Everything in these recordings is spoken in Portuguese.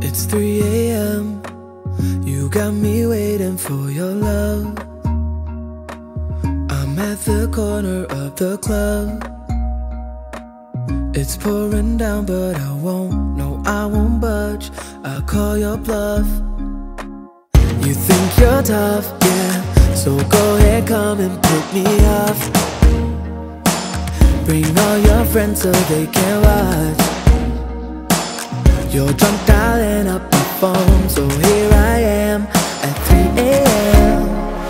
It's 3 a.m. You got me waiting for your love. I'm at the corner of the club. It's pouring down but I won't, no I won't budge. I'll call your bluff. You think you're tough, yeah, so go ahead, come and put me off. Bring all your friends so they can watch. You're drunk dialing up my phone, so here I am at 3 a.m.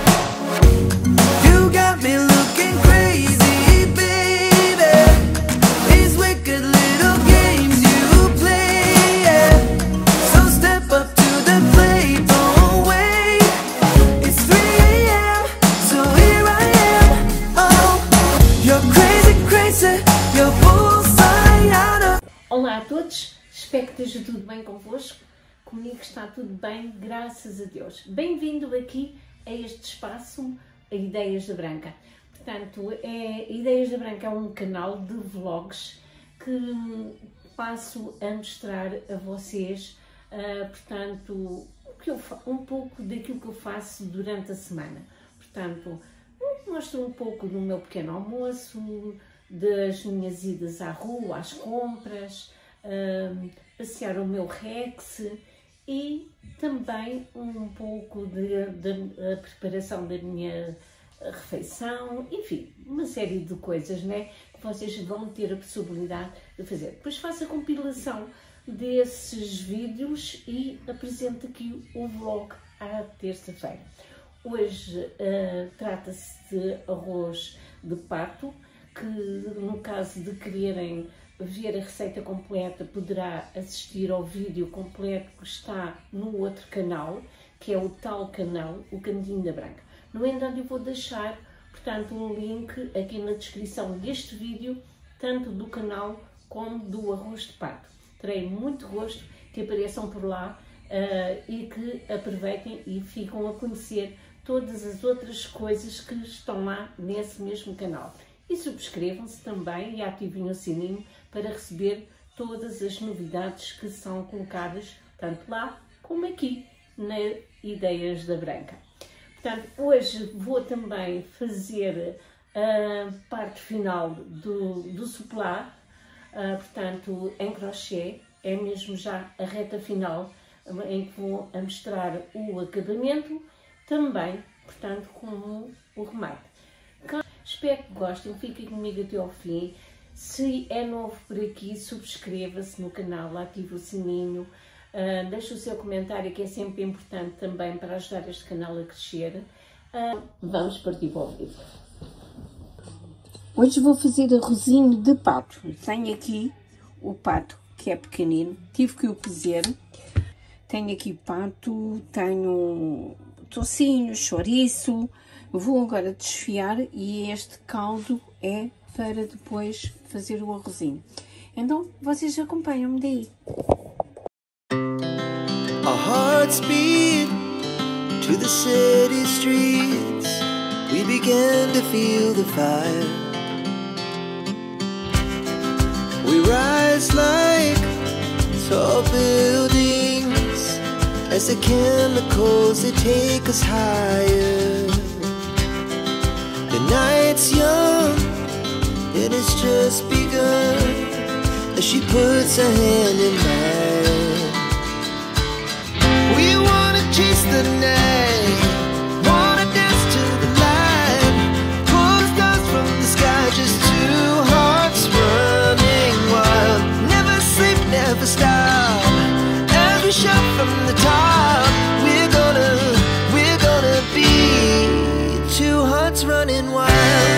You got me looking crazy, baby. These wicked little games you play, yeah. So step up to the plate, don't wait. It's 3 a.m, so here I am. Oh, you're crazy, crazy, you're bullseye out of... Olá a todos. Espero que esteja tudo bem convosco. Comigo está tudo bem, graças a Deus. Bem-vindo aqui a este espaço, a Ideias da Branca. Portanto, Ideias da Branca é um canal de vlogs que passo a mostrar a vocês, portanto, um pouco daquilo que eu faço durante a semana. Portanto, mostro um pouco do meu pequeno almoço, das minhas idas à rua, às compras, passear o meu Rex e também um pouco da preparação da minha refeição, enfim, uma série de coisas, né, que vocês vão ter a possibilidade de fazer. Depois faço a compilação desses vídeos e apresento aqui o vlog à terça-feira. Hoje trata-se de arroz de pato, que no caso de quererem ver a receita completa, poderá assistir ao vídeo completo que está no outro canal, que é o tal canal, o Cantinho da Branca. No entanto, eu vou deixar, portanto, um link aqui na descrição deste vídeo, tanto do canal como do arroz de pato. Terei muito gosto que apareçam por lá e que aproveitem e ficam a conhecer todas as outras coisas que estão lá nesse mesmo canal. E subscrevam-se também e ativem o sininho para receber todas as novidades que são colocadas, tanto lá como aqui, na Ideias da Branca. Portanto, hoje vou também fazer a parte final do soplá, portanto, em crochê, é mesmo já a reta final, em que vou mostrar o acabamento, também, portanto, como o remate. Espero que gostem, fiquem comigo até ao fim. Se é novo por aqui, subscreva-se no canal, ative o sininho, deixe o seu comentário, que é sempre importante também para ajudar este canal a crescer. Vamos partir para o vídeo. Hoje vou fazer arrozinho de pato. Tenho aqui o pato, que é pequenino, tive que o cozer. Tenho aqui pato, tenho tocinho, chouriço. Vou agora desfiar e este caldo é para depois fazer o arrozinho. Então, vocês acompanham-me daí. Our hearts beat to the city streets. We began to feel the fire. We rise like tall buildings as the chemicals, they take us higher. The night's young, it has just begun, as she puts her hand in mine. We wanna chase the night, wanna dance to the light, pull the stars from the sky, just two hearts running wild. Never sleep, never stop, as we shout from the top. We're gonna be two hearts running wild.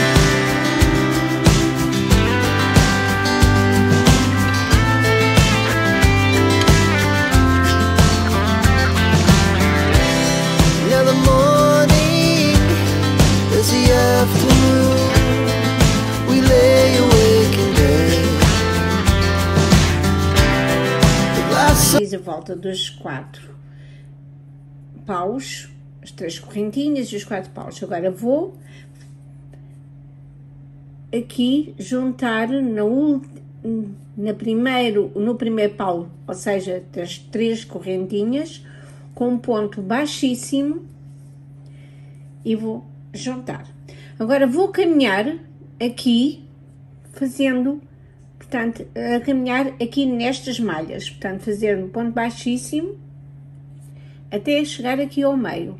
Now the morning is the afternoon. We lay awake in bed. Fiz a volta dos 4 paus, as 3 correntinhas e os 4 paus. Agora vou aqui juntar no primeiro pau, ou seja, das 3 correntinhas, com um ponto baixíssimo e vou juntar. Agora vou caminhar aqui, fazendo, portanto, a caminhar aqui nestas malhas, portanto, fazer um ponto baixíssimo até chegar aqui ao meio,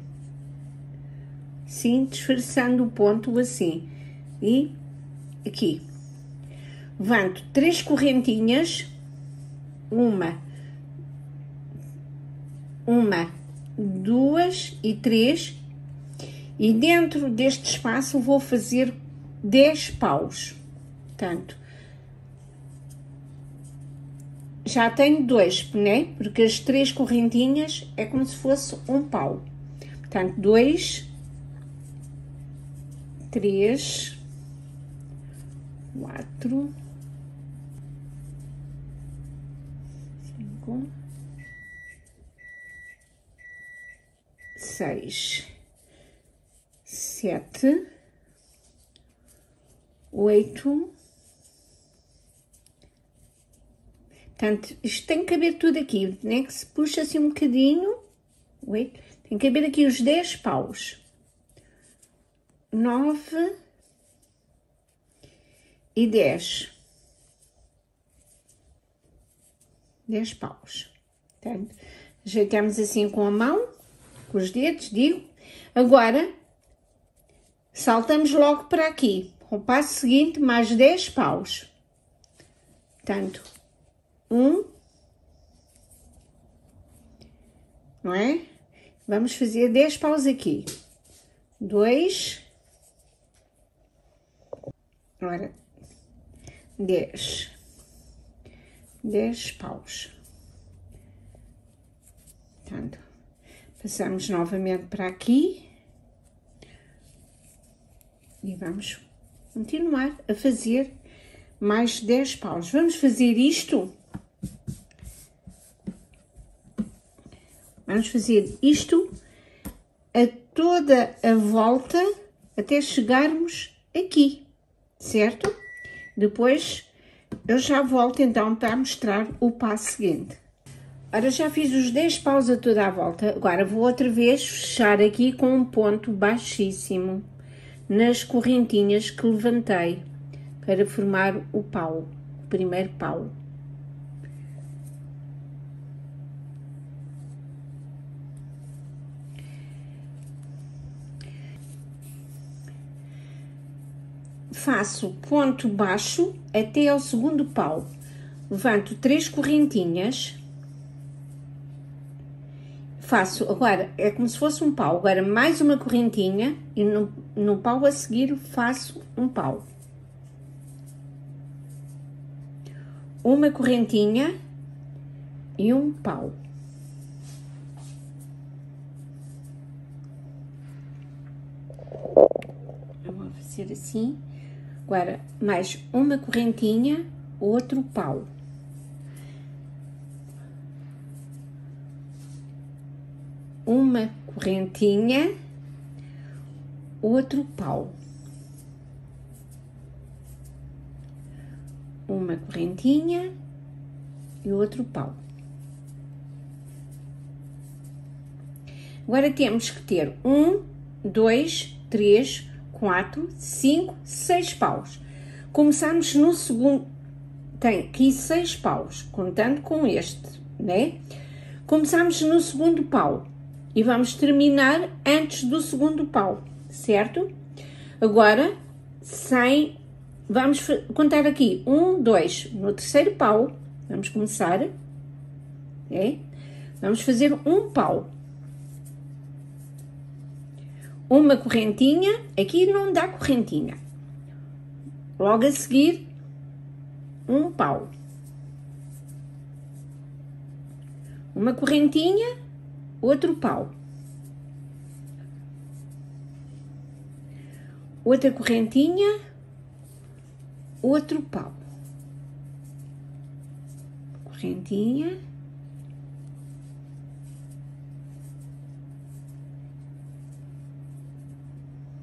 sim, disfarçando o ponto assim, e aqui levanto 3 correntinhas, uma, 2 e 3, e dentro deste espaço vou fazer 10 paus, portanto, já tenho 2, né? Porque as 3 correntinhas é como se fosse um pau, portanto, 2, 3, 4, 5, 6, 7, 8. Portanto, isto tem que caber tudo aqui, né? Que se puxa assim um bocadinho. 8. Tem que caber aqui os 10 paus. 9 e 10. 10 paus. Portanto, ajeitamos assim com a mão, com os dedos, digo. Agora, saltamos logo para aqui. O passo seguinte, mais 10 paus. Portanto, 1, não é? Vamos fazer 10 paus aqui. 2, agora 10 paus. Portanto, passamos novamente para aqui e vamos continuar a fazer mais 10 paus. Vamos fazer isto. Vamos fazer isto a toda a volta até chegarmos aqui, certo? Depois eu já volto então para mostrar o passo seguinte. Ora, já fiz os 10 paus a toda a volta. Agora vou outra vez fechar aqui com um ponto baixíssimo nas correntinhas que levantei para formar o pau, o primeiro pau. Faço ponto baixo até ao segundo pau. Levanto 3 correntinhas. Faço, agora, é como se fosse um pau. Agora, mais uma correntinha e no pau a seguir faço um pau. Uma correntinha e um pau. Eu vou fazer assim. Agora, mais uma correntinha, outro pau. Uma correntinha, outro pau. Uma correntinha e outro pau. Agora temos que ter 1, 2, 3, 4, 5, 6 paus. Começamos no segundo, tem aqui 6 paus, contando com este, né? Começamos no segundo pau e vamos terminar antes do segundo pau, certo? Agora, vamos contar aqui 1, 2, no terceiro pau, vamos começar, né? Vamos fazer um pau. Uma correntinha, aqui não dá correntinha. Logo a seguir, um pau. Uma correntinha, outro pau. Outra correntinha, outro pau. Correntinha.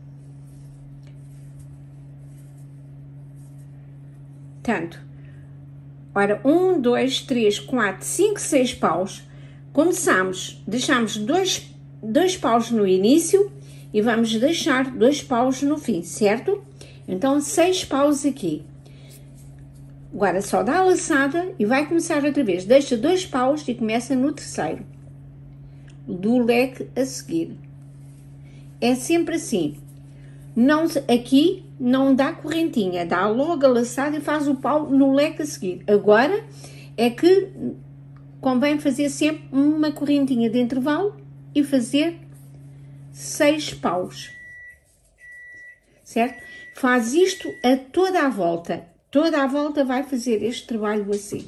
Portanto, Ora, 1, 2, 3, 4, 5, 6 paus. Começamos, deixamos dois paus no início e vamos deixar 2 paus no fim, certo? Então, 6 paus aqui. Agora, só dá a laçada e vai começar outra vez. Deixa 2 paus e começa no terceiro do leque a seguir. É sempre assim. Não, aqui não dá correntinha, dá logo a laçada e faz o pau no leque a seguir. Agora é que convém fazer sempre uma correntinha de intervalo e fazer 6 paus, certo? Faz isto a toda a volta. Toda a volta vai fazer este trabalho assim.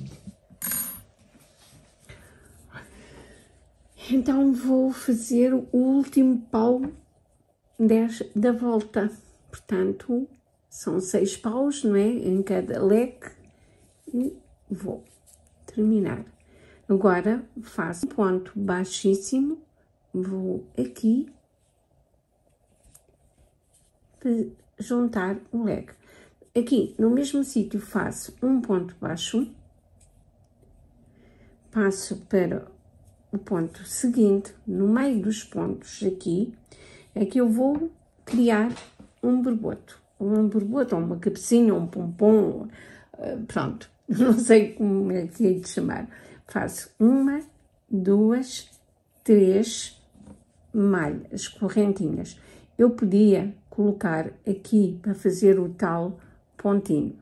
Então, vou fazer o último pau da volta. Portanto, são 6 paus, não é? Em cada leque. E vou terminar. Agora, faço um ponto baixíssimo. Vou aqui juntar o leque. Aqui, no mesmo sítio, faço um ponto baixo. Passo para o ponto seguinte, no meio dos pontos aqui, é que eu vou criar um borboto. Um borboto, ou uma cabecinha, ou um pompom, pronto, não sei como é que é de chamar. Faço 1, 2, 3 malhas, correntinhas. Eu podia colocar aqui para fazer o tal pontinho.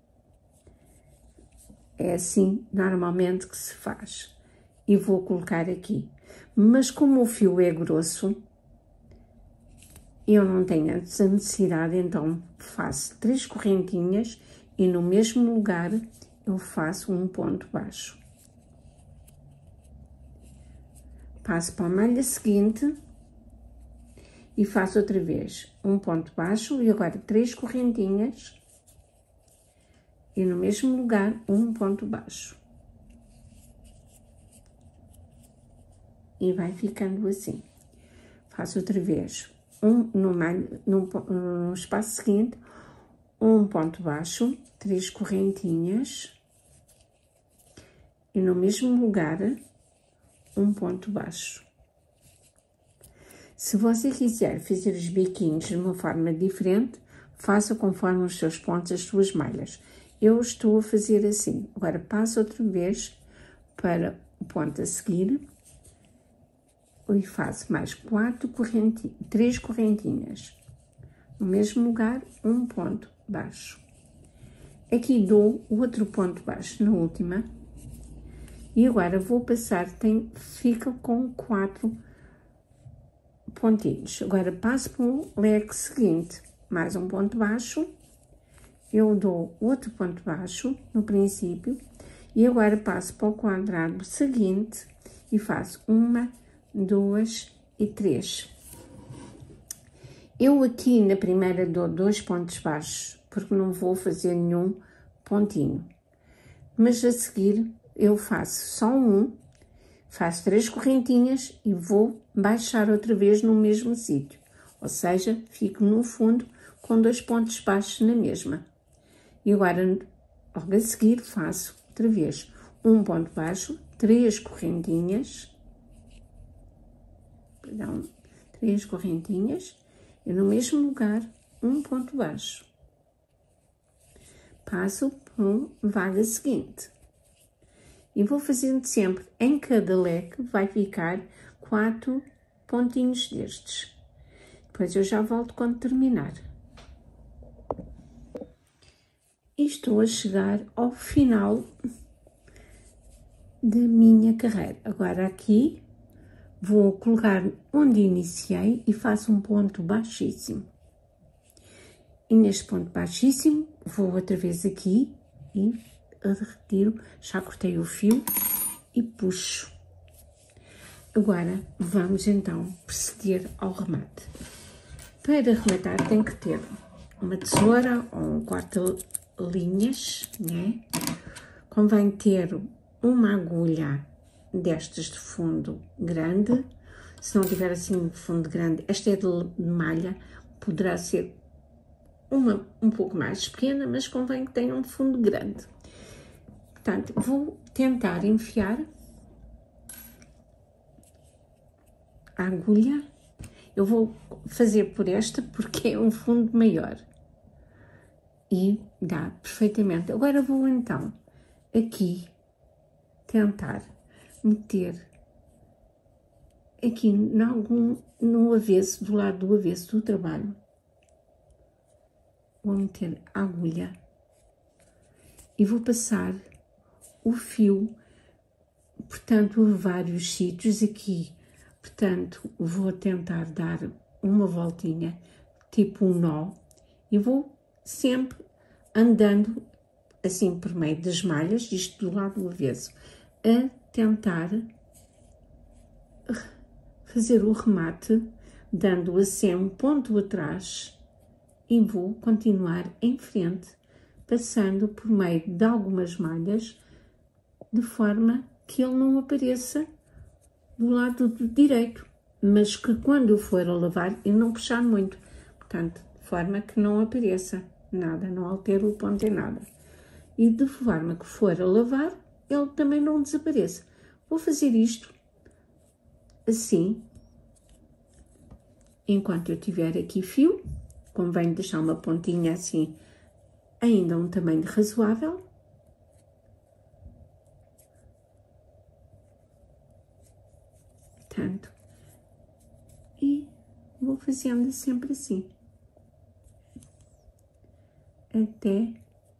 É assim, normalmente, que se faz. E vou colocar aqui. Mas como o fio é grosso, eu não tenho essa necessidade, então faço 3 correntinhas e no mesmo lugar eu faço um ponto baixo. Passo para a malha seguinte e faço outra vez um ponto baixo e agora 3 correntinhas e no mesmo lugar um ponto baixo. E vai ficando assim. Faço outra vez no espaço seguinte, um ponto baixo, 3 correntinhas e no mesmo lugar um ponto baixo. Se você quiser fazer os biquinhos de uma forma diferente, faça conforme os seus pontos, as suas malhas. Eu estou a fazer assim. Agora passo outra vez para o ponto a seguir e faço mais 3 correntinhas. No mesmo lugar, um ponto baixo. Aqui dou outro ponto baixo na última. E agora vou passar, fica com 4 pontinhos. Agora passo para o leque seguinte, mais um ponto baixo. Eu dou outro ponto baixo no princípio. E agora passo para o quadrado seguinte e faço 1, 2 e 3. Eu aqui na primeira dou 2 pontos baixos, porque não vou fazer nenhum pontinho. Mas a seguir eu faço só faço 3 correntinhas e vou baixar outra vez no mesmo sítio. Ou seja, fico no fundo com 2 pontos baixos na mesma. E agora, logo a seguir, faço outra vez um ponto baixo, 3 correntinhas. Perdão, 3 correntinhas e no mesmo lugar um ponto baixo. Passo para a vaga seguinte. E vou fazendo sempre, em cada leque vai ficar 4 pontinhos destes. Depois eu já volto quando terminar. E estou a chegar ao final da minha carreira. Agora aqui vou colocar onde iniciei e faço um ponto baixíssimo. E neste ponto baixíssimo vou outra vez aqui e retiro, já cortei o fio e puxo. Agora vamos então proceder ao remate. Para rematar tem que ter uma tesoura ou um corta-linhas, né? Convém ter uma agulha destas de fundo grande. Se não tiver assim de fundo grande, esta é de malha, poderá ser um pouco mais pequena, mas convém que tenha um fundo grande. Portanto, vou tentar enfiar a agulha. Eu vou fazer por esta porque é um fundo maior. E dá perfeitamente. Agora vou então aqui tentar meter aqui no avesso, do lado do avesso do trabalho. Vou meter a agulha e vou passar o fio, portanto, a vários sítios aqui. Portanto, vou tentar dar uma voltinha, tipo um nó, e vou sempre andando assim por meio das malhas, isto do lado do avesso, a tentar fazer o remate, dando assim um ponto atrás, e vou continuar em frente, passando por meio de algumas malhas, de forma que ele não apareça do lado direito, mas que quando eu for a lavar, eu não puxar muito, portanto, de forma que não apareça nada, não altere o ponto em nada. E de forma que for a lavar, ele também não desapareça. Vou fazer isto assim, enquanto eu tiver aqui fio. Convém deixar uma pontinha assim, ainda um tamanho razoável. Portanto, e vou fazendo sempre assim, até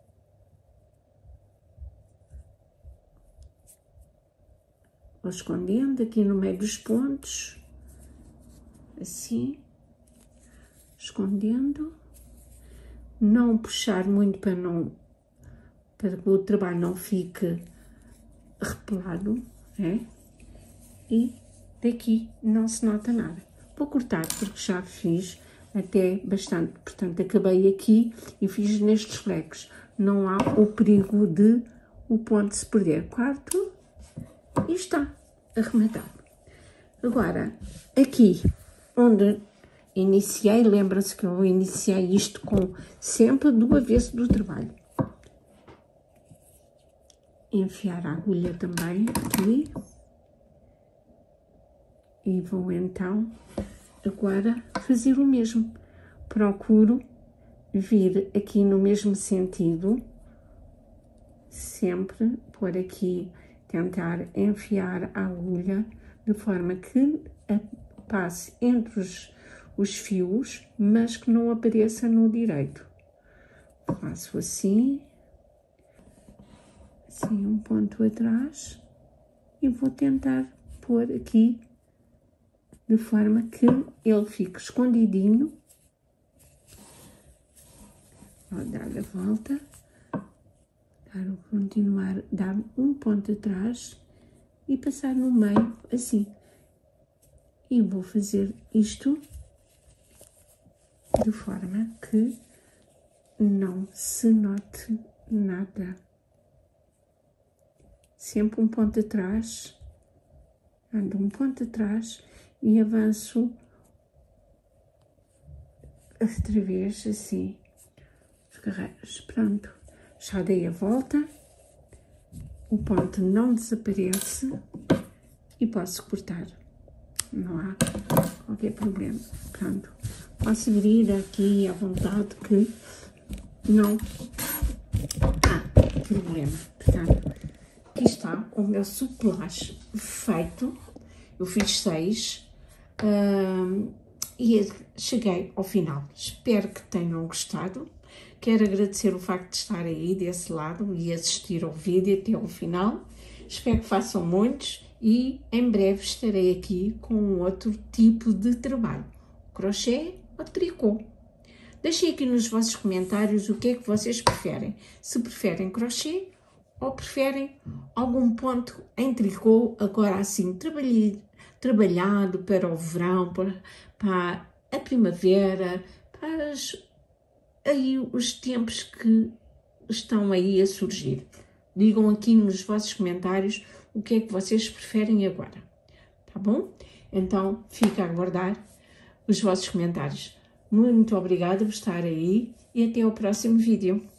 vou escondendo aqui no meio dos pontos, assim, escondendo, não puxar muito para que o trabalho não fique repelado, né? E daqui não se nota nada. Vou cortar porque já fiz até bastante, portanto acabei aqui e fiz nestes flecos. Não há o perigo de o ponto se perder. Corto e está arrematado. Agora, aqui onde iniciei, lembra-se que eu iniciei isto com sempre do avesso do trabalho. Enfiar a agulha também aqui. E vou então agora fazer o mesmo. Procuro vir aqui no mesmo sentido, sempre por aqui, tentar enfiar a agulha de forma que passe entre os fios, mas que não apareça no direito. Faço assim um ponto atrás e vou tentar pôr aqui de forma que ele fique escondidinho. Vou dar a volta, continuar, dar um ponto atrás e passar no meio assim. E vou fazer isto de forma que não se note nada. Sempre um ponto atrás, ando um ponto atrás e avanço outra vez assim, os carreiros. Pronto, já dei a volta, o ponto não desaparece e posso cortar, não há qualquer problema. Pronto, posso vir aqui à vontade que não há problema. Portanto, aqui está o meu suplage feito. Eu fiz 6 e cheguei ao final. Espero que tenham gostado. Quero agradecer o facto de estar aí desse lado e assistir ao vídeo até ao final. Espero que façam muitos e em breve estarei aqui com outro tipo de trabalho, crochê ou tricô. Deixem aqui nos vossos comentários o que é que vocês preferem. Se preferem crochê ou preferem algum ponto em tricô, agora assim trabalhado para o verão, para a primavera, para os tempos que estão aí a surgir. Digam aqui nos vossos comentários o que é que vocês preferem agora, tá bom? Então, fica a aguardar os vossos comentários. Muito obrigada por estar aí e até ao próximo vídeo.